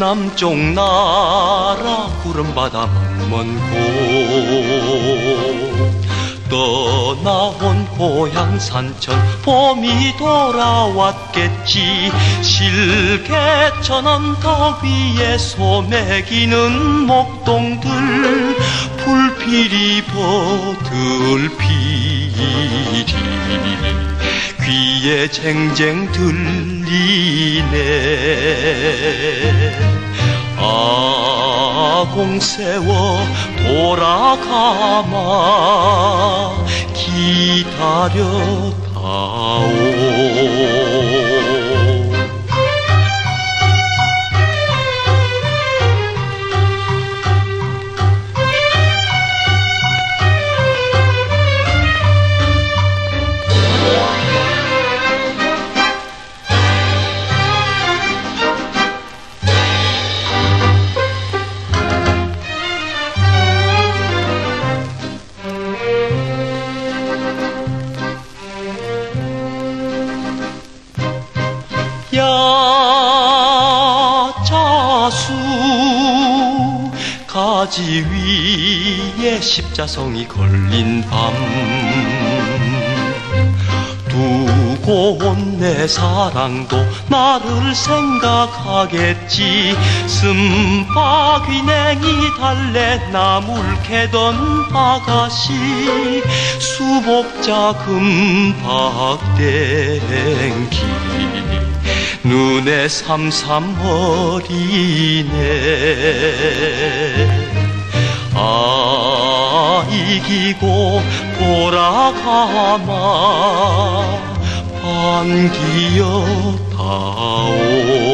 남쪽 나라 구름바다 먼 곳 떠나온 고향 산천 봄이 돌아왔겠지. 실개천 언덕 위에 소매기는 목동들 불필이 버들필이 귀에 쟁쟁 들리네. 아공세워 돌아가마 기다려다오. 야자수 가지 위에 십자성이 걸린 밤 두고 온 내 사랑도 나를 생각하겠지. 쓴바귀냉이 달래 나물 캐던 아가씨 수복자 금박댕기 눈에 삼삼거리네. 아 이기고 돌아가마 반기여다오.